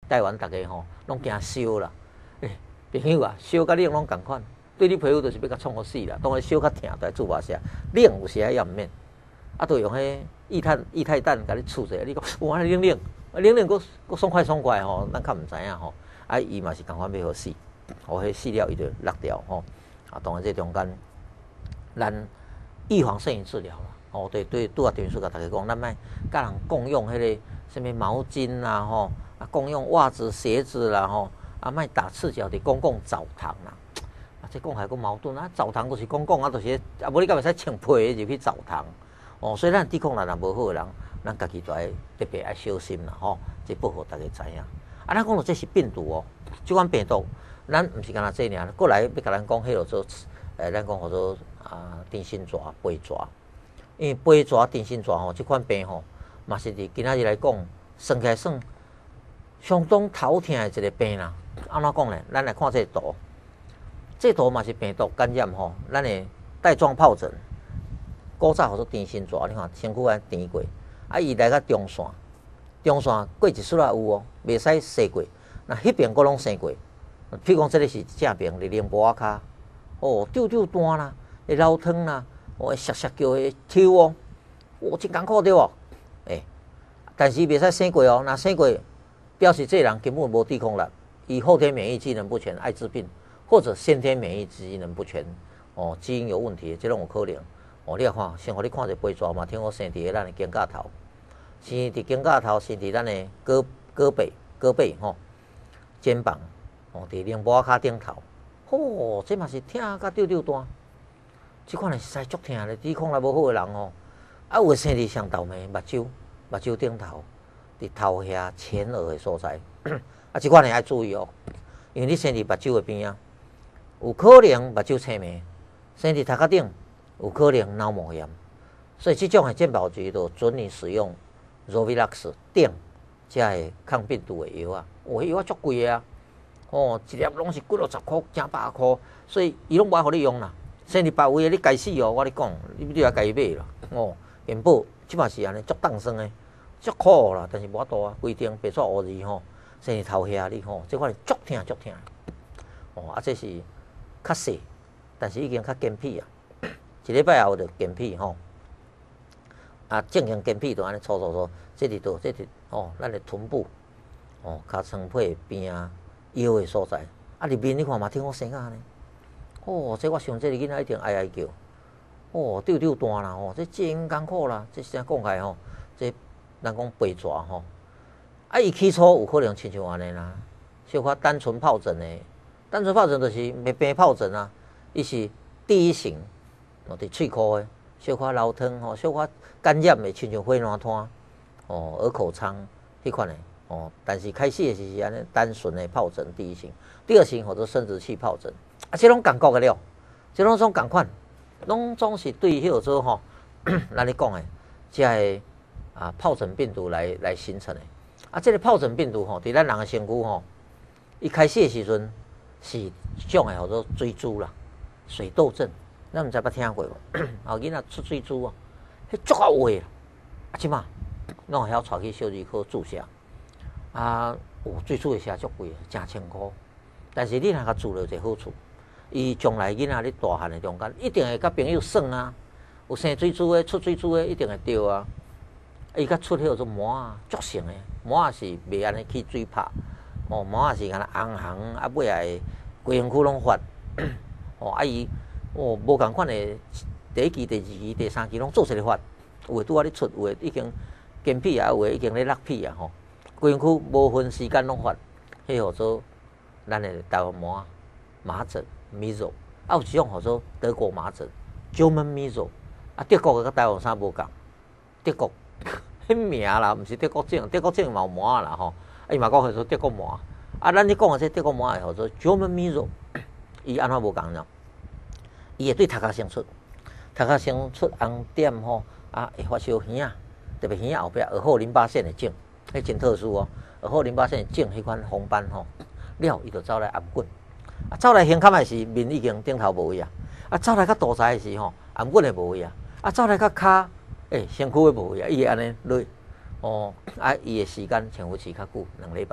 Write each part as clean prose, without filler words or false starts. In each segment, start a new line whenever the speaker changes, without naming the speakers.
台湾大家吼拢惊烧啦，朋友啊，烧甲冷拢共款，对你皮肤就是要甲创好死啦。当然烧较疼，在注麻射，冷有时也毋免，啊，都用迄液态氮甲你触者，你讲哇冷，佫爽快吼，咱较毋知影吼。啊，伊嘛是共款要互死，迄死了伊就落掉吼。啊，当然这中间，咱预防胜于治疗啦。哦，对，拄啊，电视甲大家讲，咱莫甲人共用迄个什么毛巾啦吼，啊，共用袜子、鞋子啦吼。啊，莫打赤脚伫公共澡堂啦！啊，这讲还佫矛盾啊！澡堂就是公共啊，就是啊，无你敢会使穿被入去澡堂？哦，所以咱抵抗力若无好的人，咱家己就要特别爱小心啦吼！这报互大家知影。啊，咱讲到这是病毒哦，即款病毒，咱毋是干那这尔，过来要甲咱讲迄落做，咱讲叫做电信蛇、飞蛇，因为飞蛇、电信蛇吼，即款病吼，嘛是伫今仔日来讲，算起来算相当头疼的一个病啦。安怎讲呢？咱来看这个图，这图嘛是病毒感染吼，咱的带状疱疹，古早叫做电信蛇，你看身躯安甜过，啊，伊来到中线过一撮啊有哦，袂使踅过，那迄边佫拢生过。譬如讲，这个是正边伫宁波仔骹，哦，丢单啦，会流汤啦，哦，会削叫的抽哦，哦，真艰苦对无？但是袂使生过哦，若生过，表示这人根本无抵抗力。以后天免疫机能不全、艾滋病，或者先天免疫机能不全，哦，基因有问题，这种有可能。哦，你来看，先互你看一个飞蛇嘛，听说生伫咱的肩胛头，生伫肩胛头，生伫咱的胳背吼，肩膀，哦，伫宁波仔骹顶头，哦，这嘛是疼甲丢单，这款是使足疼的，抵抗力无好的人哦，啊，有生伫上倒霉，目睭顶头，伫头遐前额的所在。啊，即款你爱注意哦，因为你生伫目睭的边啊，有可能目睭青霉；生伫头壳顶，有可能脑膜炎。所以这种的健保局就准你使用 Zovirax 定这个抗病毒的药啊，迄药啊足贵的啊，哦，一粒拢是几60块、100块，所以伊拢无爱互你用啦。生伫别位的你该死哦，我你讲，你要家己买啦，哦，健保即嘛是安尼足当算的，足苦啦，但是无法度啊，规定白纸黑字吼。生伫头遐你吼，这款是足疼。哦，啊，这是较细，但是已经较坚皮啊。一礼拜后就坚皮吼。啊，正经坚皮就安尼搓，这伫倒，这伫哦，咱的臀部，哦，尻川皮边啊，腰的所在。啊，入面你看嘛，听我生啊安尼。哦，这我想这个囡仔一定哀叫。哦，丢单啦，哦，这真艰苦啦。这啥讲起来吼，这咱讲飞蛇吼。啊，伊起初有可能亲像安尼啦，小可单纯疱疹的，单纯疱疹就是袂病疱疹啊，伊是第一型，哦，伫喙箍的，小可流汤吼，小可感染的，亲像火烂摊，哦，耳口疮迄款的，哦，但是开始的是安尼单纯的疱疹第一型，第二型或者生殖器疱疹，啊，这拢感觉的了，这拢总共款，拢总是对迄个做吼，咱咧讲的，这个疱疹病毒来形成的。啊，这个疱疹病毒吼，伫咱人的身躯吼，一开始的时阵是一种的叫做水珠啦，水痘症，咱毋知捌听过无？后囡仔出水珠哦，迄足啊有诶，啊，即嘛拢会晓带去小儿科注射，啊，水珠的射足贵，成1000块，但是你若甲注了一个好处，伊将来囡仔咧大汉的中间，一定会甲朋友耍啊，有生水珠的、出水珠的，一定会着啊。伊甲出迄个做膜啊，足成诶，膜啊是袂安尼起水泡，哦，膜啊是安尼红红，啊尾啊会规身躯拢发，哦，啊伊哦无共款诶，第一期、第二期、第三期拢做出来发，有诶拄仔咧出，有诶已经坚皮啊，有诶已经咧落皮啊吼，规身躯无分时间拢发，迄叫做咱诶台湾膜麻疹 measles， 啊有一种叫做德国麻疹 German measles， 啊德国诶甲台湾啥无共，德国。迄名啦，毋是德国症，德国症嘛有膜啦吼，啊伊嘛讲叫做德国膜，啊咱咧讲诶这德国膜诶叫做 German measles， 伊安怎无共呢？伊会对头壳先出，头壳先出红点吼，啊会发烧耳啊，特别耳后壁耳后淋巴腺的肿，迄真特殊哦，耳后淋巴腺的肿迄款红斑吼，了伊就走来颔棍，啊走来胸坎诶时面已经顶头无位啊，啊走来较肚脐诶时吼颔棍诶无位啊，啊走来较骹。身躯诶无位啊，伊会安尼落，哦，啊，伊诶时间潜伏期较久，2礼拜，啊，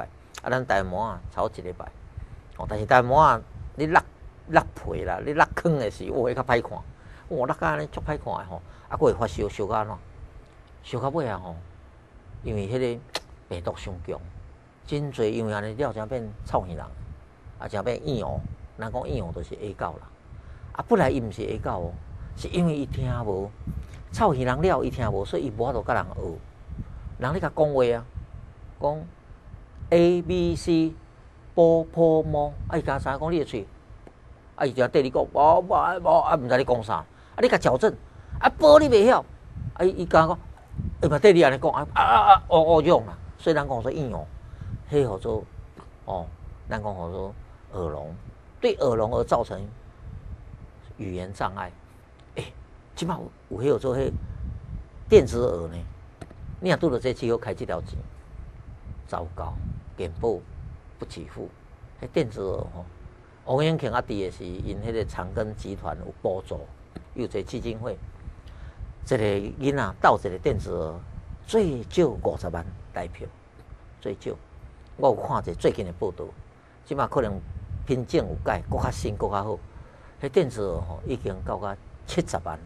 啊，咱台湾啊炒一礼拜，哦，但是台湾啊，你落皮啦，你落坑的时候，会较歹看，落甲安尼足歹看的吼，啊，佫会发烧，烧到安怎？烧到尾啊吼，因为迄个病毒伤强，真侪因为安尼了，才变臭耳人，啊，才变燕鸥。咱讲燕鸥就是下狗啦，啊，本来伊毋是下狗哦，是因为伊听无臭耳人了，伊听无，所以伊无法度甲人学。人咧甲讲话啊，讲 A B C 波波摸，啊，伊甲知影讲你的喙，啊，伊就对你讲无，啊，毋知你讲啥，啊，你甲矫正，啊，波你袂晓，啊，伊甲讲。伊嘛对你安尼讲用啦，所以咱讲说应用，迄叫做咱讲叫做耳聋，对耳聋而造成语言障碍。即摆有迄叫做迄电子耳呢，你若拄到这只好开这条钱，糟糕，健保不给付。迄电子耳王永庆伫的是因迄个长庚集团有补助，有一个基金会。一个囡仔斗一个电子耳，最少50万台票，最少。我有看一个最近的报道，即马可能品种有改，搁较新，搁较好。迄电子耳已经到达70万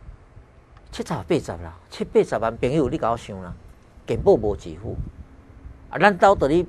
，70、80啦，70、80万朋友，你甲我想啦，健保无支付，啊，咱兜你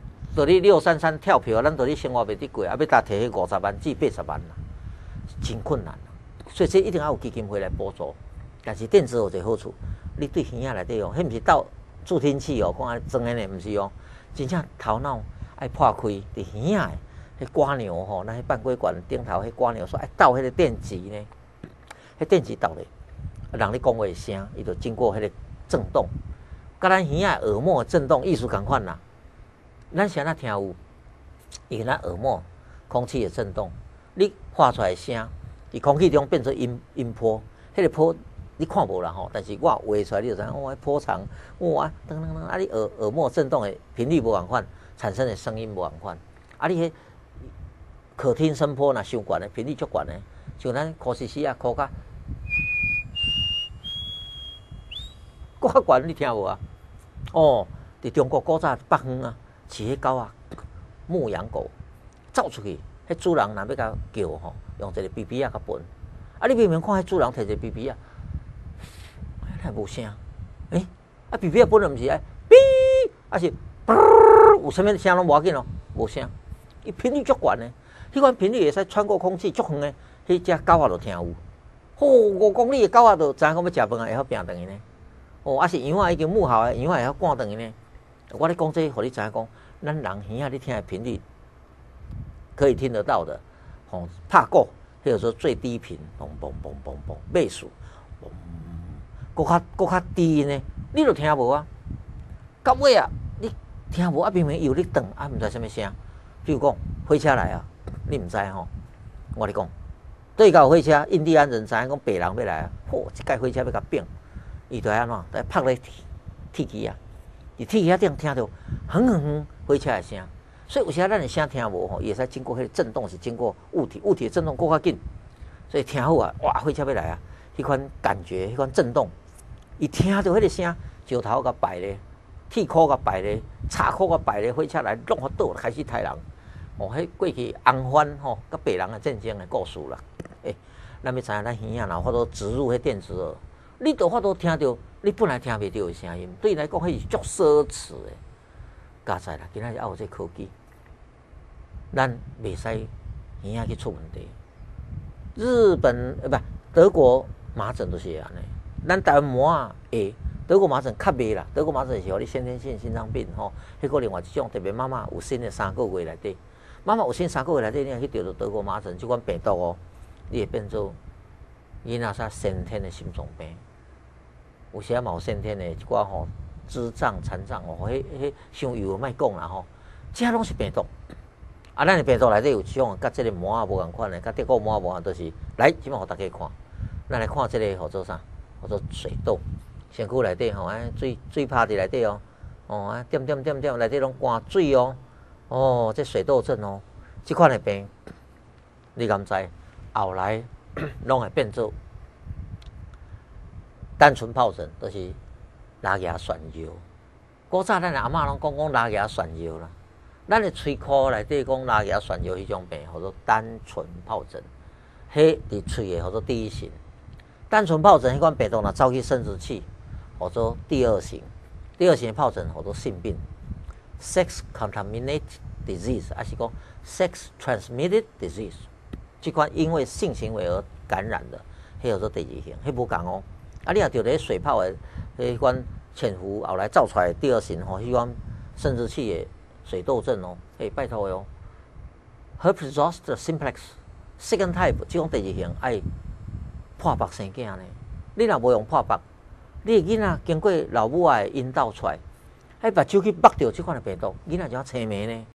633跳票，咱你生活袂得过，啊，要搭摕迄50万至80万啦，真困难啦。所以这一定要有基金会来补助。但是电子有一个好处，你对耳仔内底迄毋是倒助听器哦，讲安装的呢，毋是哦，真正头脑爱破开，伫耳仔迄刮牛吼，咱迄半规管顶头迄刮牛说爱倒迄个电极呢，迄电极倒咧，人咧讲话的声，伊就经过迄个震动，甲咱耳仔耳膜的震动意思共款啦。咱是安怎听有？伊跟咱耳膜空气的震动，你发出来的声，伫空气中变成音波，迄个波。你看无啦吼，但是我画出来你就知影，迄波长，哇，噔噔噔，啊，你耳膜震动的频率无共款，产生的声音无共款，啊，你迄可听声波若伤悬的频率足悬的，像咱考试时啊，考甲，搁较悬你听无啊？哦，伫中国古早北方啊，饲迄狗啊，牧羊狗走出去，迄主人若要甲叫吼，用一个 BB 啊甲分，啊，你明明看迄主人摕一个 BB 啊。还无声，啊 ，BB 啊本来毋是爱哔，啊是有啥物声拢无要紧哦，无声，伊频率足悬的，迄款频率会使穿过空气足远的，迄只狗仔就听有。5公里的狗仔就知影讲要食饭啊，会晓拼转去呢。啊是羊仔已经母校的，羊仔会晓赶转去呢。我咧讲这，互你知影讲，咱人耳仔你听的频率可以听得到的，拍鼓，迄个说最低频，嘣嘣嘣嘣嘣，倍数。搁较低呢，你就听无啊。到尾啊，你听无啊，明明有你等啊，毋知啥物声。比如讲火车来啊，你毋知吼？我咧讲，对到火车，印第安人知影讲白人要来啊，一架火车要甲并，伊就安怎？在拍咧铁机啊，伫铁机啊顶听到哼哼哼火车的声。所以有时咱的声听无吼，伊会使经过迄个震动，是经过物体的震动搁较紧，所以听好啊，哇，火车要来啊，迄款感觉，迄款震动。伊听到迄个声，石头甲摆咧，铁箍甲摆咧，叉箍甲摆咧，火车来弄好倒，开始杀人。迄过去红番吼，甲白人的战争的故事啦。咱要知影咱耳仔若法度植入迄电子耳，你就法度听到你本来听袂到的声音，对你来讲迄是足奢侈的。加在啦，今仔日还有这科技，咱袂使耳仔去出问题。日本不德国麻疹都是安尼。咱台湾麻会，德国麻疹较袂啦。德国麻疹是互你先天性心脏病吼，迄个另外一种特别妈妈有生的3个月内底，妈妈有生3个月内底，你若去得到德国麻疹这款病毒哦，你会变做囡仔啥先天的心脏病，有时嘛有先天的一寡吼智障残障哦，迄伤油莫讲啦吼，这拢是病毒。啊，咱的病毒内底有种甲这个麻无共款的，甲德国麻无共，都是来，即摆互大家看，咱来看这个叫做啥？叫做水痘，身躯内底吼，水拍伫内底哦，点内底拢灌水哦，这水痘症哦，这款的病，你敢知？后来拢会变做单纯疱疹，都是拉牙旋药。古早咱阿嬷拢讲拉牙旋药啦， 咱的喙壳内底讲拉牙旋有迄种病，叫做单纯疱疹，迄伫喙的叫做第一型。单纯疱疹迄款病毒若走去生殖器，叫做第二型。第二型的疱疹叫做性病 （sex contaminated disease）， 还是讲 sex transmitted disease。即款因为性行为而感染的，迄叫做第二型，迄无共哦。啊，你若着咧水泡的迄款潜伏后来造出来的第二型吼，迄款生殖器的水痘症哦，拜托的哦。Herpes zoster simplex second type 即种第二型爱破腹生囝呢。你若无用破腹，你的囡仔经过老母的阴道出来，迄目睭去捌着即款的病毒，囡仔就要青霉呢。